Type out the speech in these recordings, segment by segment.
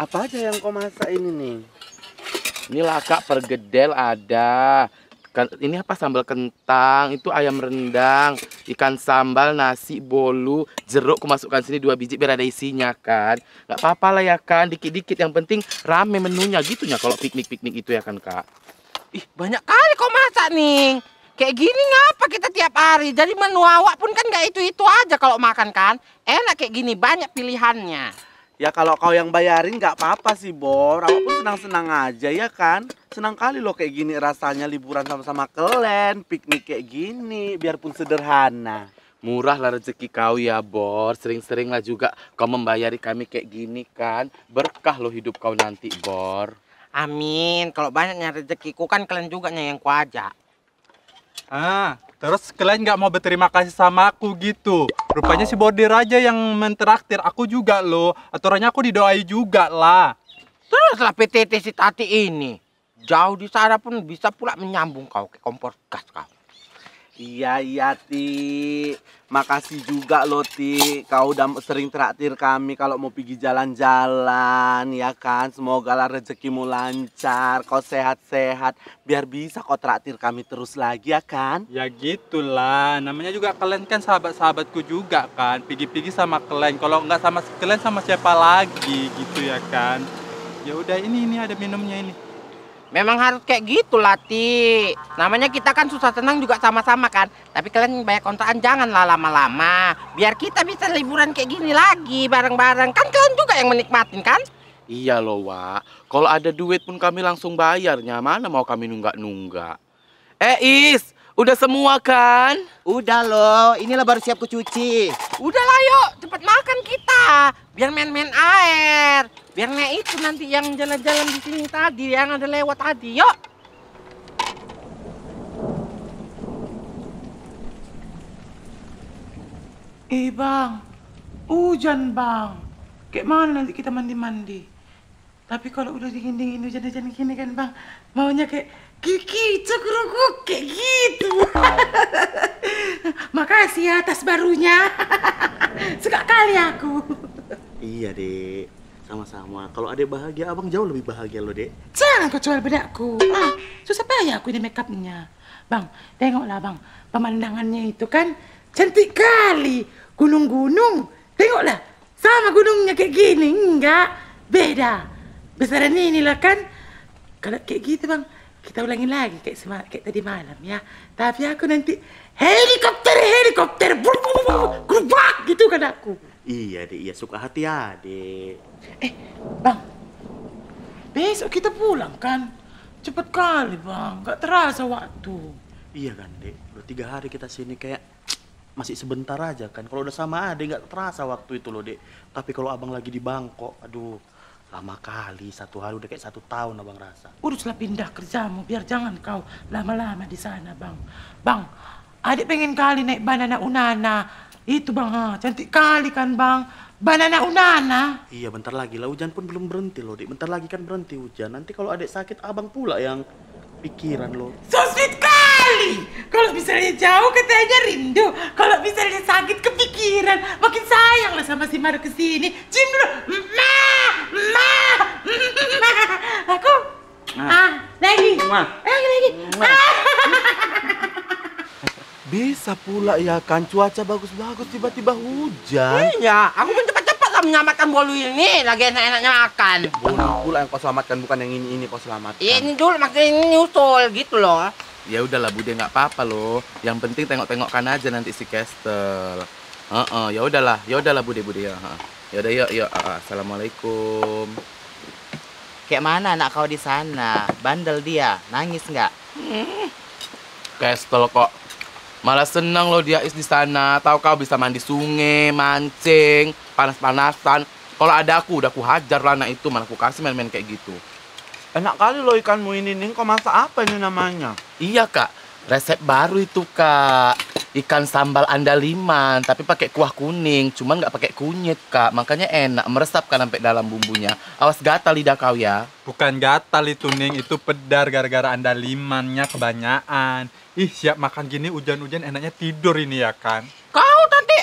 Apa aja yang kau masak ini nih? Ini lah Kak, pergedel ada. Ini apa, sambal kentang, itu ayam rendang, ikan sambal, nasi, bolu, jeruk. Aku masukkan sini 2 biji biar ada isinya kan. Nggak apa-apa lah ya kan, dikit-dikit. Yang penting rame menunya gitunya kalau piknik-piknik itu ya kan Kak. Ih, banyak kali kau masak nih. Kayak gini ngapa kita tiap hari? Jadi menu awak pun kan nggak itu-itu aja kalau makan kan. Enak kayak gini, banyak pilihannya. Ya kalau kau yang bayarin nggak apa-apa sih, Bor. Awak pun senang-senang aja ya kan. Senang kali loh kayak gini rasanya liburan sama-sama kalian, piknik kayak gini, biarpun sederhana. Murah lah rezeki kau ya Bor. Sering-sering lah juga kau membayari kami kayak gini kan. Berkah loh hidup kau nanti Bor. Amin. Kalau banyaknya rezekiku kan kalian juga yang kuajak. Terus kalian nggak mau berterima kasih sama aku gitu. Rupanya si Bordir aja yang mentraktir aku juga loh. Aturannya aku didoai juga lah. Teruslah PTT si Tati ini. Jauh di sana pun bisa pula menyambung kau ke kompor gas kau. Iya, Ti. Makasih juga loh, Ti. Kau udah sering traktir kami kalau mau pergi jalan-jalan, ya kan? Semoga lah rezekimu lancar, kau sehat-sehat, biar bisa kau traktir kami terus lagi, ya kan? Ya gitulah. Namanya juga kalian kan sahabat-sahabatku juga kan. Pergi-pergi sama kalian. Kalau nggak sama kalian sama siapa lagi gitu ya kan. Ya udah ini ada minumnya ini. Memang harus kayak gitu Lati. Namanya kita kan susah senang juga sama-sama kan. Tapi kalian banyak kontrakan janganlah lama-lama. Biar kita bisa liburan kayak gini lagi bareng-bareng. Kan kalian juga yang menikmatin kan? Iya loh Wak. Kalau ada duit pun kami langsung bayarnya. Mana mau kami nunggak-nunggak. Is, udah semua kan? Udah loh, inilah baru siap kucuci. Udahlah yuk, cepet makan kita. Biar main-main air. Biar nek itu nanti yang jalan-jalan di sini tadi, yang ada lewat tadi. Yuk. Bang, hujan bang. Kayak mana nanti kita mandi-mandi? Tapi kalau udah dingin-dingin hujan-hujan gini kan bang, maunya kayak Kiki cukurukuk kayak gitu. Makasih ya tas barunya. Suka kali aku. Iya, Dek. Sama-sama. Kalau adek bahagia, abang jauh lebih bahagia loh, Dek. Jangan kau jual bedakku. Susah payah aku ini make upnya. Bang, tengoklah bang. Pemandangannya itu kan cantik kali. Gunung-gunung. Tengoklah. Sama gunungnya kayak gini. Enggak. Beda. Besaran inilah kan. Kalau kayak gitu bang, kita ulangin lagi kayak tadi malam ya. Tapi aku nanti helikopter. Gerubak gitu kan aku. Iya, Dek. Iya, suka hati adek. Bang, besok kita pulang kan? Cepet kali bang, gak terasa waktu. Iya kan, Dek. Udah 3 hari kita sini kayak masih sebentar aja kan. Kalau udah sama adek nggak terasa waktu itu loh, Dek. Tapi kalau abang lagi di Bangkok, aduh, lama kali. 1 hari udah kayak 1 tahun abang rasa. Uruslah pindah kerjamu, biar jangan kau lama-lama di sana bang. Bang, adik pengen kali naik banana unana. Itu bang, cantik kali kan bang. Banana unana. Iya, bentar lagi lah, hujan pun belum berhenti loh, Dek. Bentar lagi kan berhenti hujan. Nanti kalau adek sakit, abang pula yang pikiran loh. So sweet kali. Kalau misalnya jauh katanya rindu. Kalau misalnya sakit kepikiran. Makin sayang lah sama si Mara kesini. Cium dulu. Ma. Aku. Lagi. Lagi. Bisa pula ya kan, cuaca bagus-bagus tiba-tiba hujan. Iya, aku pun cepat-cepat lah menyelamatkan bolu ini. Lagi enak-enaknya makan. Bolu pula yang kau selamatkan, bukan yang ini kau selamatkan. Iya, ini dulu maksudnya ini nyusul gitu loh. Ya udahlah Bude, nggak apa-apa loh. Yang penting tengok-tengokkan aja nanti si Kestel. Ya udahlah Bude ya. Ya udah yuk. Assalamualaikum. Kayak mana anak kau di sana? Bandel dia, nangis nggak? Kestel kok. Malah senang loh dia di sana. Tahu kau bisa mandi sungai, mancing, panas-panasan. Kalau ada aku, udah aku hajar lah anak itu. Mana aku kasih main-main kayak gitu. Enak kali loh ikanmu ini, Ning. Kau masak apa ini namanya? Iya kak, resep baru itu kak. Ikan sambal andaliman, tapi pakai kuah kuning. Cuman nggak pakai kunyit kak. Makanya enak, meresap kan sampai dalam bumbunya. Awas gatal lidah kau ya. Bukan gatal itu Ning, itu pedar gara-gara andalimannya kebanyakan. Ih, siap makan gini hujan-hujan enaknya tidur ini ya kan? Kau nanti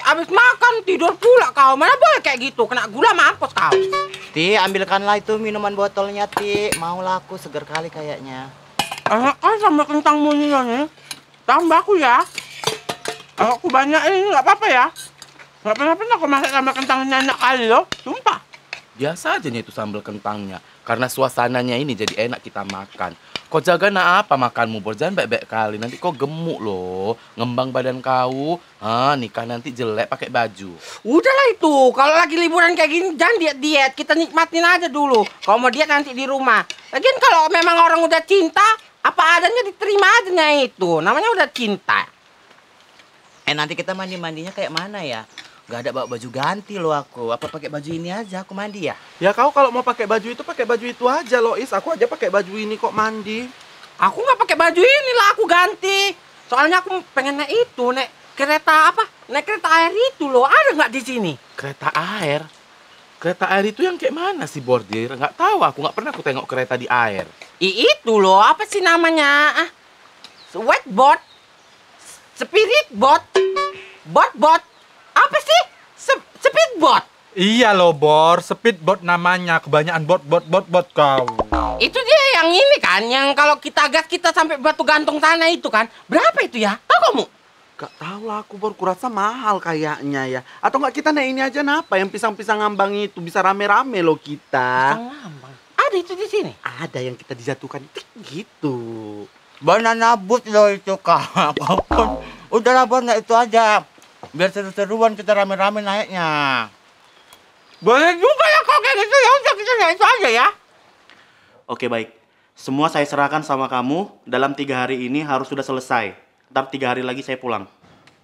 habis makan tidur pula kau. Mana boleh kayak gitu, kena gula mampus kau. Ti, ambilkanlah itu minuman botolnya, Ti. Mau laku seger kali kayaknya. Enak kan sama kentang muninya nih. Tambah aku ya. Kalau aku banyak ini nggak apa-apa ya. Nggak pernah aku masak sambal kentangnya enak kali loh. Sumpah. Biasa aja nih itu sambal kentangnya. Karena suasananya ini jadi enak kita makan. Kau jaga apa makanmu, Bor? Jangan baik-baik kali. Nanti kau gemuk loh. Ngembang badan kau. Nikah nanti jelek pakai baju. Udahlah itu. Kalau lagi liburan kayak gini jangan diet-diet. Kita nikmatin aja dulu. Kalau mau diet nanti di rumah. Lagian kalau memang orang udah cinta, apa adanya diterima aja itu. Namanya udah cinta. Nanti kita mandi-mandinya kayak mana ya? Gak ada bawa baju ganti loh aku. Apa pakai baju ini aja aku mandi ya? Ya kau kalau mau pakai baju itu aja Lois. Aku aja pakai baju ini kok mandi. Aku nggak pakai baju ini lah, aku ganti. Soalnya aku pengen naik itu, naik kereta apa? Naik kereta air itu loh. Ada nggak di sini? Kereta air? Kereta air itu yang kayak mana sih, Bordir? Nggak tahu, aku nggak pernah aku tengok kereta di air. Itu loh, apa sih namanya? Wakeboard, spirit boat, boat. Apa sih? Speedboat. Iya loh, Bor. Speedboat namanya. Kebanyakan bot kau. Itu dia yang ini kan, yang kalau kita gas kita sampai Batu Gantung sana itu kan. Berapa itu ya? Tahu kamu? Gak tahu lah aku, Bor. Kurasa mahal kayaknya ya. Atau nggak kita naik ini aja napa? Yang pisang-pisang ngambang itu bisa rame-rame loh kita. Ngambang. Ada itu di sini. Ada yang kita dijatuhkan tik gitu. Banana boat loh itu, Kak. Udahlah, Bor, naik itu aja. Biar seru-seruan kita rame-rame naiknya. Boleh juga ya kok kayak gitu ya. Udah kita naik itu aja ya. Oke, baik. Semua saya serahkan sama kamu. Dalam 3 hari ini harus sudah selesai. Ntar 3 hari lagi saya pulang.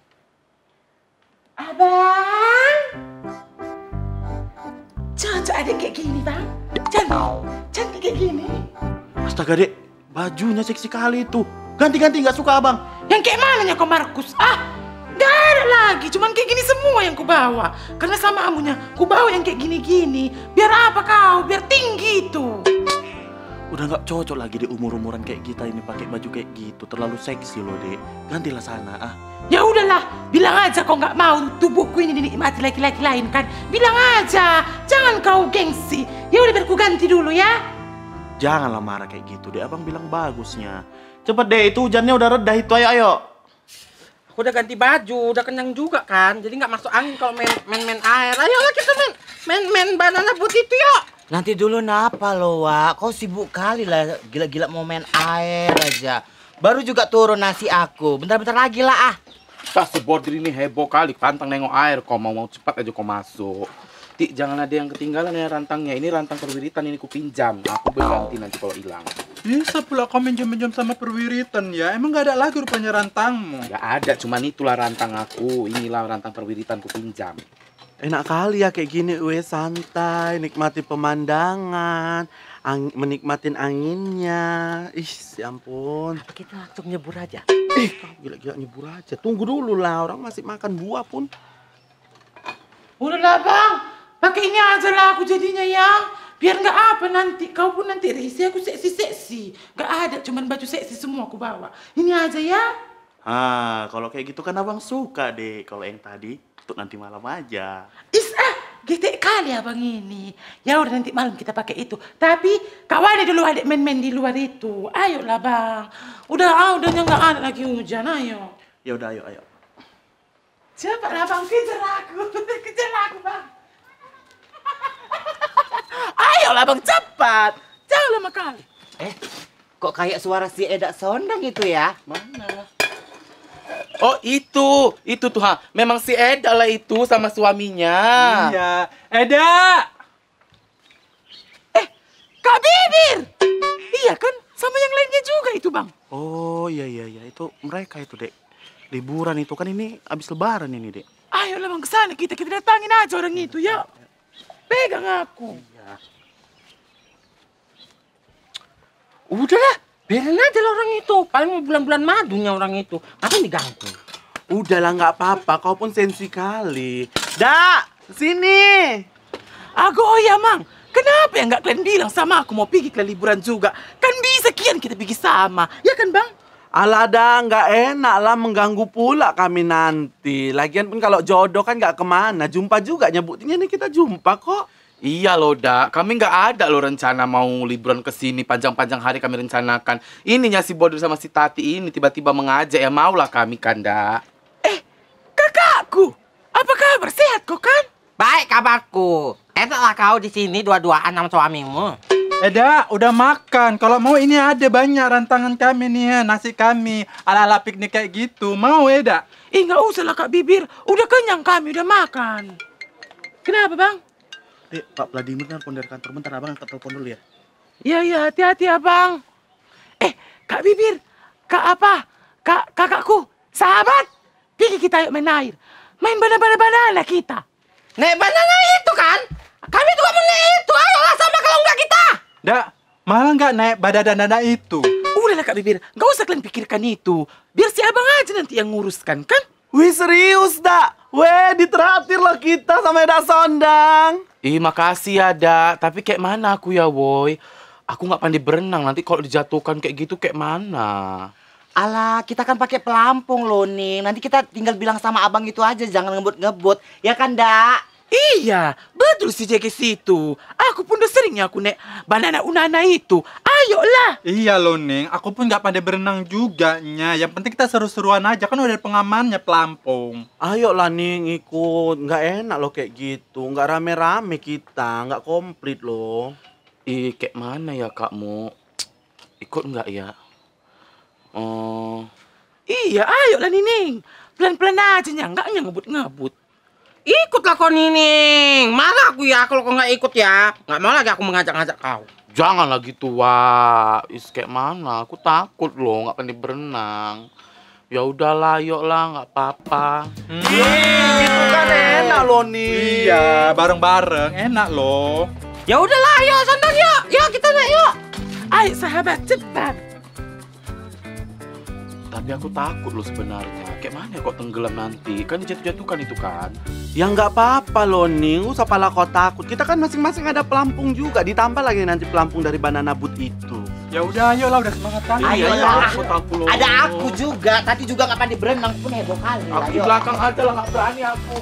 Abang. Cocok ada kayak gini, Bang. Cantik kayak gini. Astaga, Dek. Bajunya seksi kali itu. Ganti-ganti, nggak suka abang. Yang kayak mananya kok, Markus? Gak ada lagi, cuman kayak gini semua yang kubawa. Karena sama amunya, kubawa yang kayak gini-gini. Biar apa kau? Biar tinggi itu. Udah nggak cocok lagi di umur-umuran kayak kita ini pakai baju kayak gitu. Terlalu seksi loh, Dek. Gantilah sana, Ya udahlah, bilang aja kau nggak mau tubuhku ini dinikmati laki-laki lain kan. Bilang aja, jangan kau gengsi. Ya udah biar ku ganti dulu ya. Janganlah marah kayak gitu, Dek. Abang bilang bagusnya. Cepet, Dek. Itu hujannya udah reda itu. Ayo. Aku udah ganti baju, udah kenyang juga kan. Jadi nggak masuk angin kalau main air. Ayolah kita main banana boat itu yuk. Nanti dulu napa lo, Wak? Kau sibuk kali lah, gila-gila mau main air aja. Baru juga turun nasi aku. Bentar-bentar lagi lah Si Bordir ini heboh kali, pantang nengok air. Kau mau cepat aja kau masuk. Tik, jangan ada yang ketinggalan ya rantangnya. Ini rantang perwiritan, ini ku pinjam. Aku berganti nanti kalau hilang. Bisa pula kau minjam-minjam sama perwiritan ya. Emang gak ada lagi rupanya rantangmu. Gak ada, cuman itulah rantang aku. Inilah rantang perwiritan ku pinjam. Enak kali ya kayak gini, santai, nikmati pemandangan, menikmatin anginnya. Ya ampun. Apa kita langsung nyebur aja? Gila-gila nyebur aja. Tunggu dulu lah, orang masih makan buah pun. Udahlah, Bang. Pakai ini aja lah aku jadinya ya. Biar nggak apa nanti. Kau pun nanti risih aku seksi-seksi. Nggak ada, cuman baju seksi semua aku bawa. Ini aja ya. Kalau kayak gitu kan abang suka, Dek. Kalau yang tadi, untuk nanti malam aja. Gede kali abang ini. Ya udah nanti malam kita pakai itu. Tapi kawan dulu ada main-main di luar itu. Ayolah, Bang. Udah nggak ada lagi hujan. Ayo. Ya udah, ayo. Cepatlah, Bang, kejar aku, Bang. Ayolah, Bang, cepat. Jangan lama kali. Kok kayak suara si Eda Sondang itu ya? Mana? Oh itu tuh memang si Eda lah itu sama suaminya. Iya. Eda! Kak Bibir! Iya kan? Sama yang lainnya juga itu, Bang. Oh iya. Itu mereka itu, Dek. Liburan itu kan ini habis lebaran ini, Dek. Ayolah, Bang, kesana kita datangin aja orang itu ya. Pegang aku. Iya. Udahlah, biarin aja lah orang itu. Paling mau bulan-bulan madunya orang itu. Ngapain diganggu? Udahlah nggak apa-apa, kau pun sensi kali. Sini. Ya, Mang. Kenapa ya nggak kalian bilang sama aku mau pergi ke liburan juga? Kan bisa kian kita pergi sama. Ya kan, Bang? Alah dah, nggak enak lah mengganggu pula kami nanti. Lagian pun kalau jodoh kan nggak kemana, jumpa juga nyebutnya nih kita jumpa kok. Iya loh, Dak. Kami nggak ada loh rencana mau liburan ke sini panjang-panjang hari kami rencanakan. Ininya si Bodoh sama si Tati ini tiba-tiba mengajak ya maulah kami kan, Dak. Kakakku, apa kabar? Sehat kok kan? Baik kabarku. Enaklah kau di sini dua-duaan sama suamimu. Eda, udah makan. Kalau mau ini ada banyak rantangan kami nih ya, nasi kami. Ala-ala piknik kayak gitu. Mau Eda? Nggak usah lah Kak Bibir. Udah kenyang kami, udah makan. Kenapa Bang? Pak Vladimir nelpon dari kantor, bentar abang angkat telepon dulu ya. Iya, hati-hati ya Bang. Kak Bibir, kakakku, sahabat. Pergi kita yuk main air. Main banana kita. Nek banana itu kan? Kami juga mau naik itu. Ayolah sama kalau enggak kita. Dak, malah nggak naik badana itu. Udahlah Kak Bibir, nggak usah kalian pikirkan itu. Biar si abang aja nanti yang nguruskan, kan? Wih serius dak? Weh ditraktir loh kita sama Eda Sondang. Makasih ya, Dak. Tapi kayak mana aku ya, Boy? Aku nggak pandai berenang. Nanti kalau dijatuhkan kayak gitu kayak mana? Alah, kita kan pakai pelampung loh, Ning. Nanti kita tinggal bilang sama abang itu aja, jangan ngebut-ngebut. Ya kan, Dak? Iya, betul si Jeki situ. Aku pun udah sering ya aku naik banana unana itu. Ayolah. Iya loh, Neng. Aku pun nggak pandai berenang juga nya. Yang penting kita seru-seruan aja. Kan udah ada pengamannya pelampung. Ayolah nih ikut, nggak enak loh kayak gitu. Nggak rame-rame kita, nggak komplit loh. Kayak mana ya, Kakmu? Ikut nggak ya? Iya, ayolah Nining. Pelan-pelan aja nya, nggak ngebut-ngebut. Ikutlah kau Nining. Marah aku ya kalau kau nggak ikut ya. Nggak mau lagi aku mengajak-ngajak kau. Janganlah gitu, Wak. Kayak mana? Aku takut loh, nggak pandai berenang. Ya udahlah, yuklah, nggak apa-apa. Itu kan enak loh nih. Iya, bareng-bareng. Enak loh. Ya udahlah, ayo Sondang yuk. Yuk kita naik yuk. Ayo sahabat, cepat. Tapi aku takut loh sebenarnya. Kayak mana kok tenggelam nanti? Kan dijatuh-jatuhkan itu kan. Ya nggak apa-apa loh nih, usah pala kau takut. Kita kan masing-masing ada pelampung juga. Ditambah lagi nanti pelampung dari banana boat itu. Ya udah, ayolah, udah semangat kan. Ayolah. Aku takut loh. Ada aku juga, tadi juga nggak pandai berenang pun heboh kali. Aku di Ayo. belakang aja lah, nggak berani aku.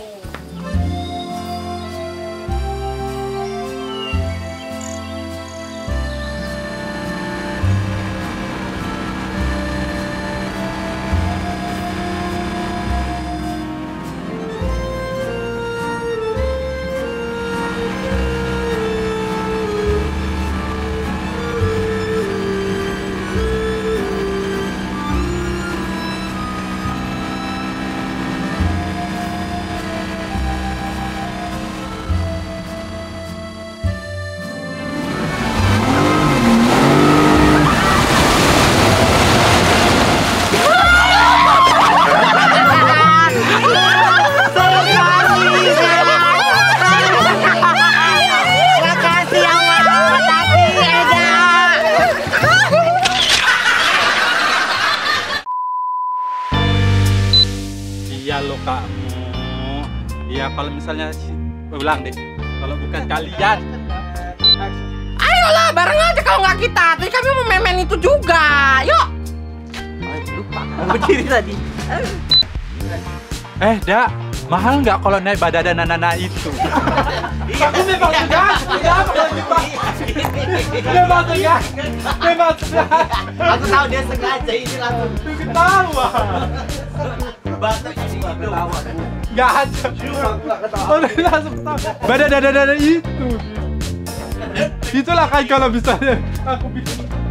Iya loh Kakmu. Iya kalau misalnya ulang deh. Kalau bukan kalian. Ayolah bareng aja kalau nggak kita. Tadi kami mau main itu juga. Yuk. Lupa, berdiri tadi. Dak, mahal nggak kalau naik badana itu? Aku memang enggak. Memang sudah. Aku tahu dia sengaja ini langsung Ketawa. Nggak ada. Oh, langsung ketawa. Badana itu. Itulah kan kalau misalnya aku bikin